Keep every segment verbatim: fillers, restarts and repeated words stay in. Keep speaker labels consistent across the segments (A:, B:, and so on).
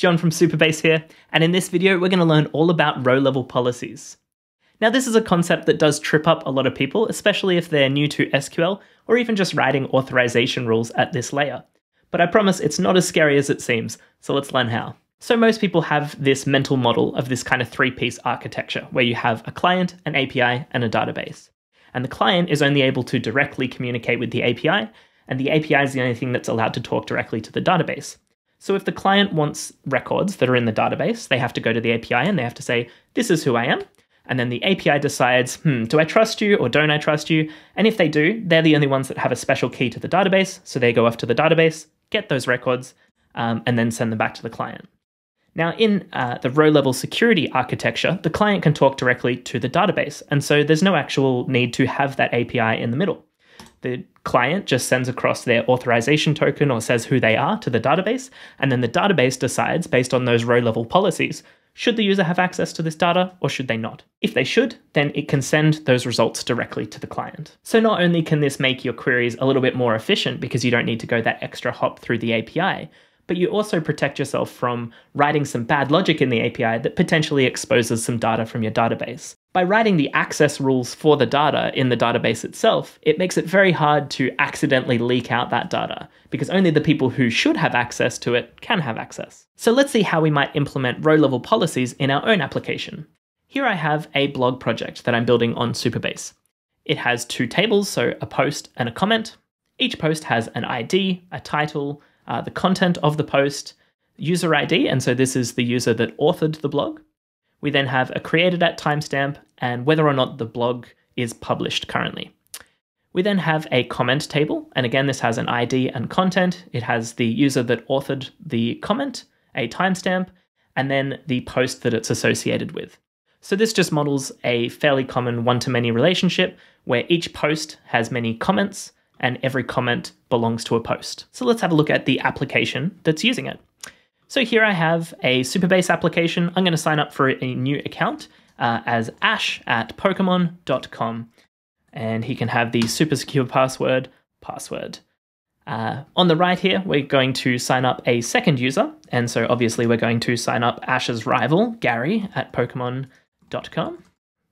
A: Jon from Supabase here, and in this video we're going to learn all about row-level policies. Now this is a concept that does trip up a lot of people, especially if they're new to S Q L or even just writing authorization rules at this layer. But I promise it's not as scary as it seems, so let's learn how. So most people have this mental model of this kind of three-piece architecture where you have a client, an A P I, and a database. And the client is only able to directly communicate with the A P I, and the A P I is the only thing that's allowed to talk directly to the database. So if the client wants records that are in the database, they have to go to the A P I and they have to say, this is who I am. And then the A P I decides, hmm, do I trust you or don't I trust you? And if they do, they're the only ones that have a special key to the database. So they go off to the database, get those records, um, and then send them back to the client. Now in uh, the row-level security architecture, the client can talk directly to the database. And so there's no actual need to have that A P I in the middle. The client just sends across their authorization token or says who they are to the database, and then the database decides, based on those row-level policies, should the user have access to this data or should they not? If they should, then it can send those results directly to the client. So not only can this make your queries a little bit more efficient because you don't need to go that extra hop through the A P I, but you also protect yourself from writing some bad logic in the A P I that potentially exposes some data from your database. By writing the access rules for the data in the database itself, it makes it very hard to accidentally leak out that data, because only the people who should have access to it can have access. So let's see how we might implement row-level policies in our own application. Here I have a blog project that I'm building on Supabase. It has two tables, so a post and a comment. Each post has an I D, a title, uh, the content of the post, user I D, and so this is the user that authored the blog. We then have a created at timestamp and whether or not the blog is published currently. We then have a comment table, and again this has an I D and content. It has the user that authored the comment, a timestamp, and then the post that it's associated with. So this just models a fairly common one-to-many relationship where each post has many comments and every comment belongs to a post. So let's have a look at the application that's using it. So here I have a Supabase application. I'm going to sign up for a new account uh, as ash at pokemon dot com. And he can have the super secure password, password. Uh, on the right here, we're going to sign up a second user. And so obviously we're going to sign up Ash's rival, Gary, at pokemon dot com.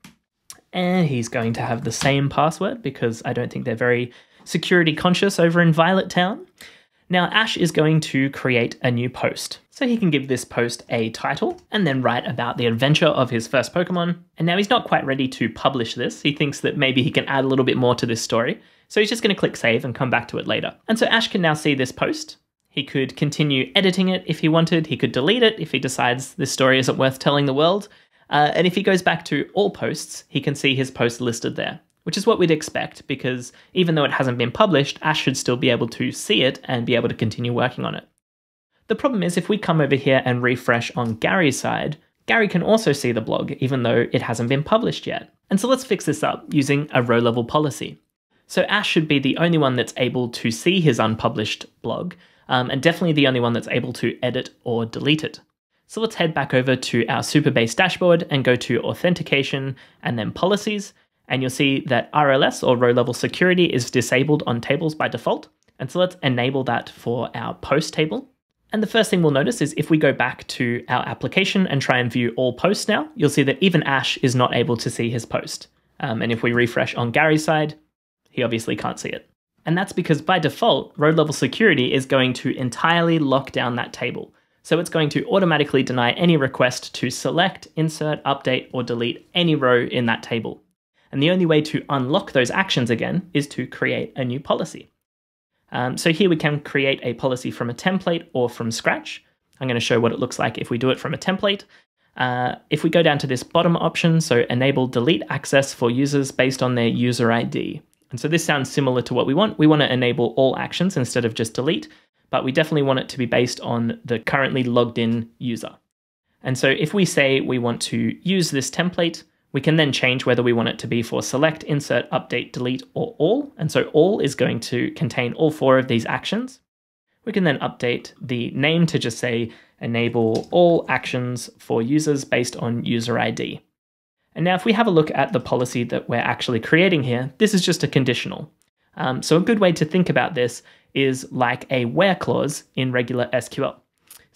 A: And he's going to have the same password because I don't think they're very security conscious over in Violet Town. Now Ash is going to create a new post. So he can give this post a title and then write about the adventure of his first Pokemon. And now he's not quite ready to publish this. He thinks that maybe he can add a little bit more to this story. So he's just going to click save and come back to it later. And so Ash can now see this post. He could continue editing it if he wanted. He could delete it if he decides this story isn't worth telling the world. Uh, and if he goes back to all posts, he can see his post listed there, which is what we'd expect, because even though it hasn't been published, Ash should still be able to see it and be able to continue working on it. The problem is if we come over here and refresh on Gary's side, Gary can also see the blog, even though it hasn't been published yet. And so let's fix this up using a row-level policy. So Ash should be the only one that's able to see his unpublished blog, um, and definitely the only one that's able to edit or delete it. So let's head back over to our Supabase dashboard and go to Authentication and then Policies. And you'll see that R L S or row-level security is disabled on tables by default. And so let's enable that for our post table. And the first thing we'll notice is if we go back to our application and try and view all posts now, you'll see that even Ash is not able to see his post. Um, and if we refresh on Gary's side, he obviously can't see it. And that's because by default, row-level security is going to entirely lock down that table. So it's going to automatically deny any request to select, insert, update, or delete any row in that table. And the only way to unlock those actions again is to create a new policy. Um, so here we can create a policy from a template or from scratch. I'm going to show what it looks like if we do it from a template. Uh, if we go down to this bottom option, so enable delete access for users based on their user I D. And so this sounds similar to what we want. We want to enable all actions instead of just delete, but we definitely want it to be based on the currently logged in user. And so if we say we want to use this template, we can then change whether we want it to be for select, insert, update, delete, or all. And so all is going to contain all four of these actions. We can then update the name to just say enable all actions for users based on user I D. And now if we have a look at the policy that we're actually creating here, this is just a conditional. Um, so a good way to think about this is like a where clause in regular S Q L.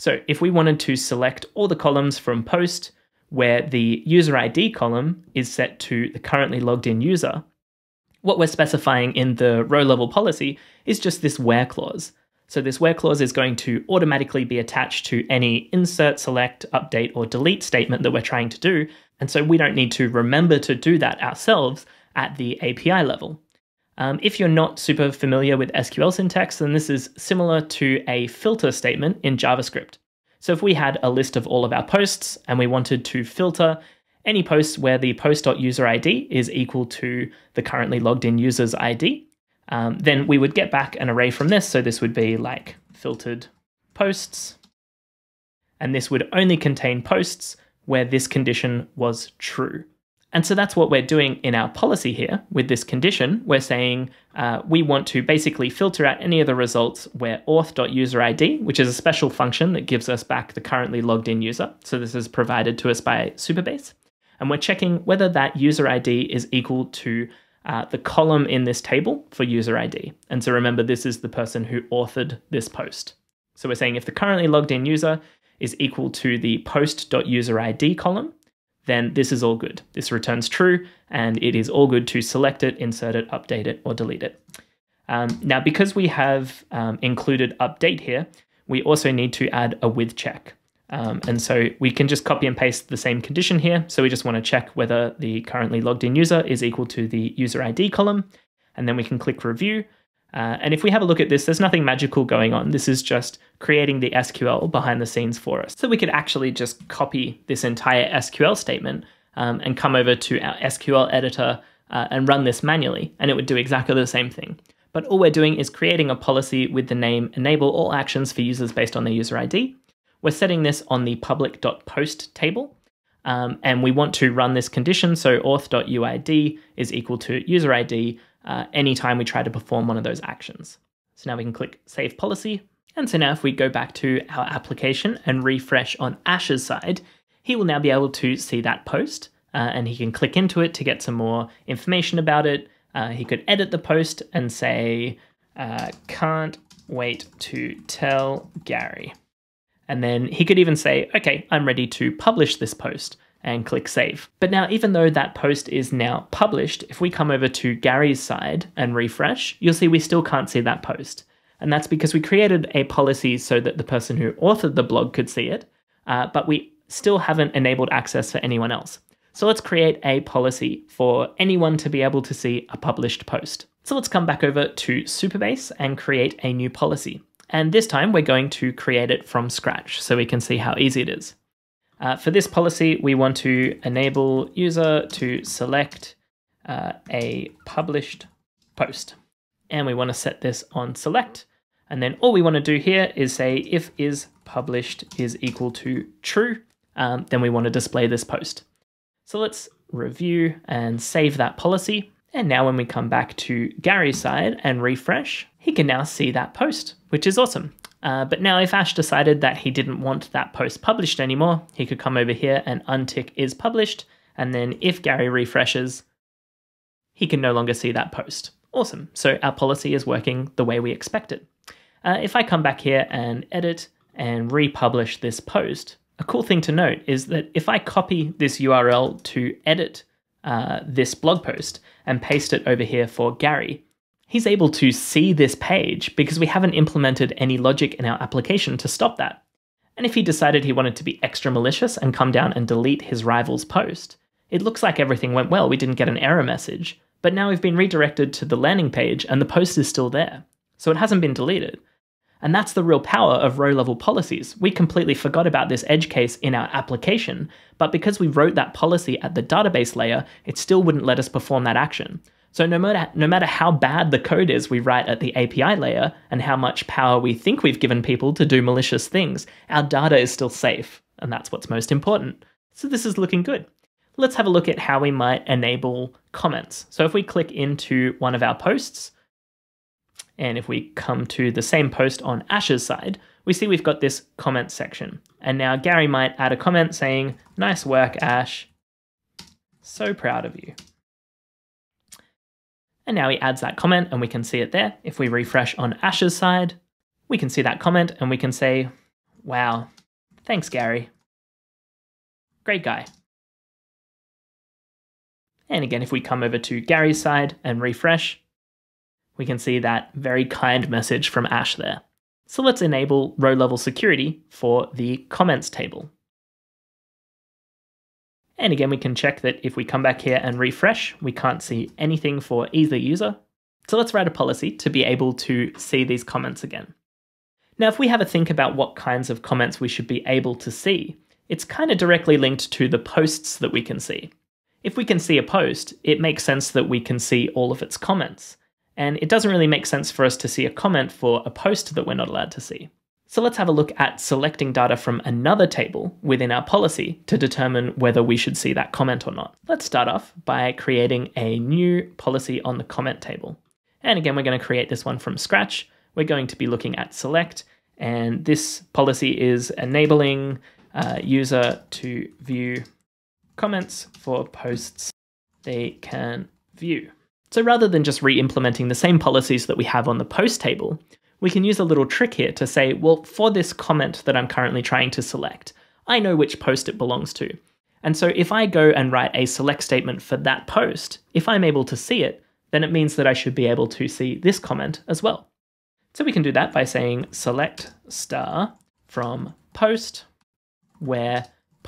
A: So if we wanted to select all the columns from post where the user I D column is set to the currently logged in user, what we're specifying in the row level policy is just this where clause. So this where clause is going to automatically be attached to any insert, select, update, or delete statement that we're trying to do. And so we don't need to remember to do that ourselves at the A P I level. Um, if you're not super familiar with S Q L syntax, then this is similar to a filter statement in JavaScript. So if we had a list of all of our posts and we wanted to filter any posts where the post.userid is equal to the currently logged in user's I D, um, then we would get back an array from this. So this would be like filtered posts, and this would only contain posts where this condition was true. And so that's what we're doing in our policy here with this condition. We're saying uh, we want to basically filter out any of the results where auth.userid, which is a special function that gives us back the currently logged in user. So this is provided to us by Supabase. And we're checking whether that user I D is equal to uh, the column in this table for user I D. And so remember, this is the person who authored this post. So we're saying if the currently logged in user is equal to the post.userid column, then this is all good. This returns true, and it is all good to select it, insert it, update it, or delete it. Um, now, because we have um, included update here, we also need to add a with check. Um, and so we can just copy and paste the same condition here. So we just want to check whether the currently logged in user is equal to the user I D column, and then we can click review. Uh, and if we have a look at this, there's nothing magical going on. This is just creating the S Q L behind the scenes for us. So we could actually just copy this entire S Q L statement um, and come over to our S Q L editor uh, and run this manually, and it would do exactly the same thing. But all we're doing is creating a policy with the name enable all actions for users based on their user I D. We're setting this on the public.post table, um, and we want to run this condition. So auth.uid is equal to user I D Uh, anytime we try to perform one of those actions. So now we can click Save Policy. And so now if we go back to our application and refresh on Ash's side, he will now be able to see that post uh, and he can click into it to get some more information about it. Uh, he could edit the post and say, uh, can't wait to tell Gary. And then he could even say, okay, I'm ready to publish this post, and click save. But now, even though that post is now published, if we come over to Gary's side and refresh, you'll see we still can't see that post. And that's because we created a policy so that the person who authored the blog could see it, uh, but we still haven't enabled access for anyone else. So let's create a policy for anyone to be able to see a published post. So let's come back over to Supabase and create a new policy. And this time we're going to create it from scratch so we can see how easy it is. Uh, for this policy, we want to enable user to select uh, a published post. And we want to set this on select. And then all we want to do here is say if is published is equal to true, um, then we want to display this post. So let's review and save that policy. And now when we come back to Gary's side and refresh, he can now see that post, which is awesome. Uh, but now if Ash decided that he didn't want that post published anymore, he could come over here and untick is published. And then if Gary refreshes, he can no longer see that post. Awesome. So our policy is working the way we expect it. Uh, if I come back here and edit and republish this post, a cool thing to note is that if I copy this U R L to edit uh, this blog post and paste it over here for Gary, he's able to see this page because we haven't implemented any logic in our application to stop that. And if he decided he wanted to be extra malicious and come down and delete his rival's post, it looks like everything went well. We didn't get an error message, but now we've been redirected to the landing page and the post is still there. So it hasn't been deleted. And that's the real power of row-level policies. We completely forgot about this edge case in our application, but because we wrote that policy at the database layer, it still wouldn't let us perform that action. So no matter, no matter how bad the code is we write at the A P I layer and how much power we think we've given people to do malicious things, our data is still safe, and that's what's most important. So this is looking good. Let's have a look at how we might enable comments. So if we click into one of our posts, and if we come to the same post on Ash's side, we see we've got this comment section. And now Gary might add a comment saying, nice work, Ash. So proud of you. And now he adds that comment and we can see it there. If we refresh on Ash's side, we can see that comment and we can say, wow, thanks, Gary. Great guy. And again, if we come over to Gary's side and refresh, we can see that very kind message from Ash there. So let's enable row level security for the comments table. And again, we can check that if we come back here and refresh, we can't see anything for either user. So let's write a policy to be able to see these comments again. Now, if we have a think about what kinds of comments we should be able to see, it's kind of directly linked to the posts that we can see. If we can see a post, it makes sense that we can see all of its comments. And it doesn't really make sense for us to see a comment for a post that we're not allowed to see. So let's have a look at selecting data from another table within our policy to determine whether we should see that comment or not. Let's start off by creating a new policy on the comment table. And again, we're going to create this one from scratch. We're going to be looking at select, and this policy is enabling uh, user to view comments for posts they can view. So rather than just re-implementing the same policies that we have on the post table, we can use a little trick here to say, well, for this comment that I'm currently trying to select, I know which post it belongs to. And so if I go and write a select statement for that post, if I'm able to see it, then it means that I should be able to see this comment as well. So we can do that by saying select star from post where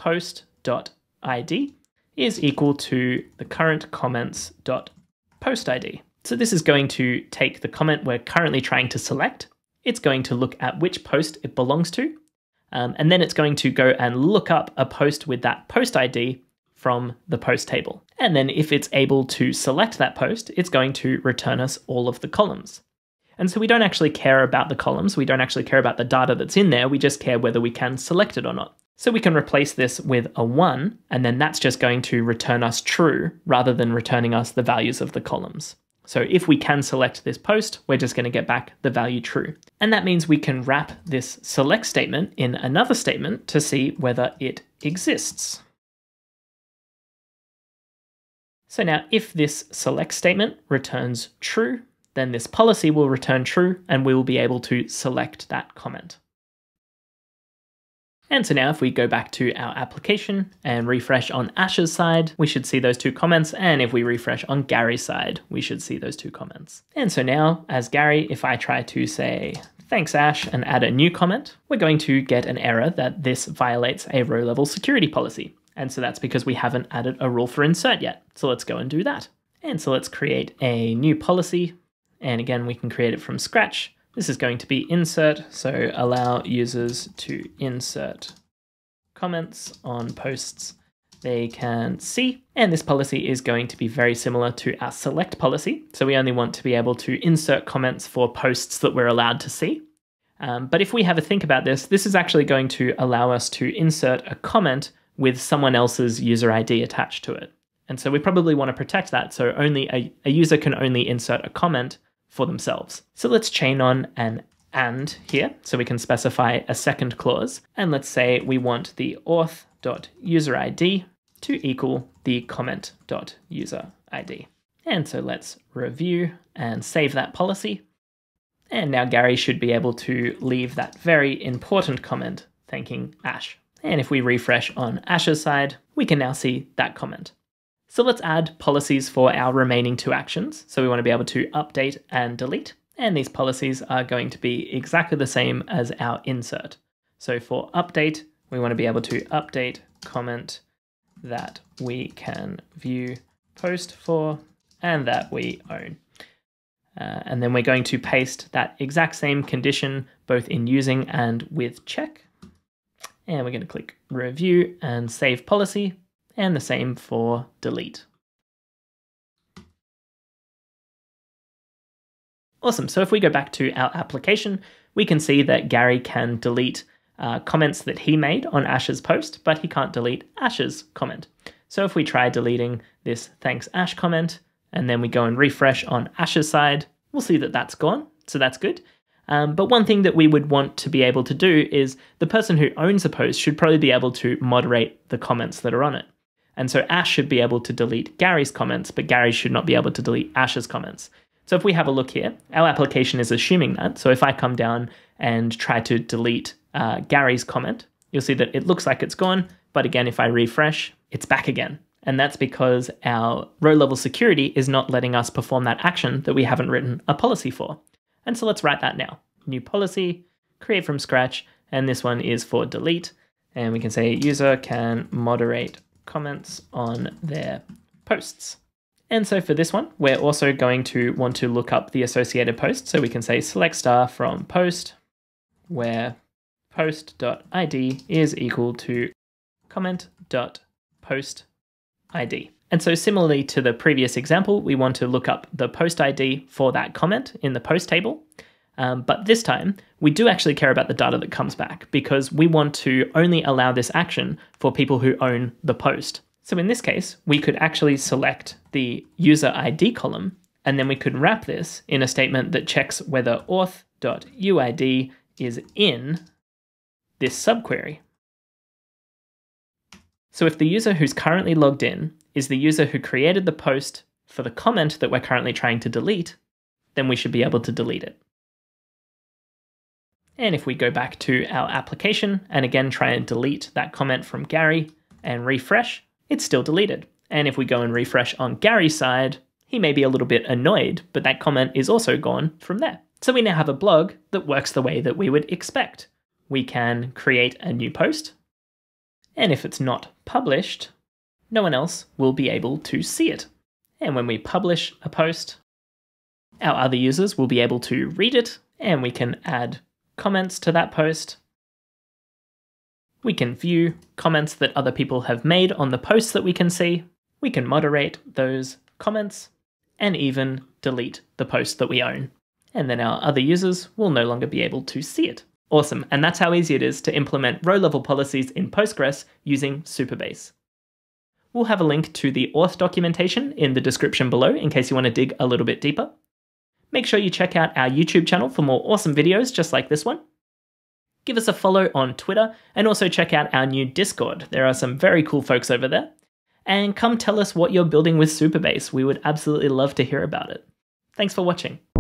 A: post.id is equal to the current comments.postid. So this is going to take the comment we're currently trying to select. It's going to look at which post it belongs to. Um, and then it's going to go and look up a post with that post I D from the post table. And then if it's able to select that post, it's going to return us all of the columns. And so we don't actually care about the columns. We don't actually care about the data that's in there. We just care whether we can select it or not. So we can replace this with a one, and then that's just going to return us true rather than returning us the values of the columns. So if we can select this post, we're just going to get back the value true. And that means we can wrap this select statement in another statement to see whether it exists. So now if this select statement returns true, then this policy will return true and we will be able to select that comment. And so now if we go back to our application and refresh on Ash's side, we should see those two comments. And if we refresh on Gary's side, we should see those two comments. And so now as Gary, if I try to say, thanks Ash, and add a new comment, we're going to get an error that this violates a row level security policy. And so that's because we haven't added a rule for insert yet. So let's go and do that. And so let's create a new policy. And again, we can create it from scratch. This is going to be insert, so allow users to insert comments on posts they can see. And this policy is going to be very similar to our select policy. So we only want to be able to insert comments for posts that we're allowed to see. Um, but if we have a think about this, this is actually going to allow us to insert a comment with someone else's user I D attached to it. And so we probably want to protect that. So only a, a user can only insert a comment for themselves. So let's chain on an and here, so we can specify a second clause. And let's say we want the auth.userid to equal the comment.userid. And so let's review and save that policy. And now Gary should be able to leave that very important comment thanking Ash. And if we refresh on Ash's side, we can now see that comment. So let's add policies for our remaining two actions. So we want to be able to update and delete. And these policies are going to be exactly the same as our insert. So for update, we want to be able to update comment that we can view post for and that we own. Uh, and then we're going to paste that exact same condition both in using and with check. And we're going to click review and save policy. And the same for delete. Awesome, so if we go back to our application, we can see that Gary can delete uh, comments that he made on Ash's post, but he can't delete Ash's comment. So if we try deleting this thanks Ash comment, and then we go and refresh on Ash's side, we'll see that that's gone, so that's good. Um, but one thing that we would want to be able to do is the person who owns a post should probably be able to moderate the comments that are on it. And so Ash should be able to delete Gary's comments, but Gary should not be able to delete Ash's comments. So if we have a look here, our application is assuming that. So if I come down and try to delete uh, Gary's comment, you'll see that it looks like it's gone, but again, if I refresh, it's back again. And that's because our row level security is not letting us perform that action that we haven't written a policy for. And so let's write that now. New policy, create from scratch, and this one is for delete. And we can say user can moderate comments on their posts. And so for this one, we're also going to want to look up the associated post. So we can say select star from post, where post.id is equal to comment.postid. And so similarly to the previous example, we want to look up the post I D for that comment in the post table. Um, but this time, we do actually care about the data that comes back because we want to only allow this action for people who own the post. So in this case, we could actually select the user I D column, and then we could wrap this in a statement that checks whether auth.uid is in this subquery. So if the user who's currently logged in is the user who created the post for the comment that we're currently trying to delete, then we should be able to delete it. And if we go back to our application and again try and delete that comment from Gary and refresh, it's still deleted. And if we go and refresh on Gary's side, he may be a little bit annoyed, but that comment is also gone from there. So we now have a blog that works the way that we would expect. We can create a new post, and if it's not published, no one else will be able to see it. And when we publish a post, our other users will be able to read it, and we can add comments to that post. We can view comments that other people have made on the posts that we can see. We can moderate those comments and even delete the post that we own. And then our other users will no longer be able to see it. Awesome, and that's how easy it is to implement row-level policies in Postgres using Supabase. We'll have a link to the auth documentation in the description below in case you want to dig a little bit deeper. Make sure you check out our YouTube channel for more awesome videos just like this one. Give us a follow on Twitter and also check out our new Discord. There are some very cool folks over there. And come tell us what you're building with Supabase. We would absolutely love to hear about it. Thanks for watching.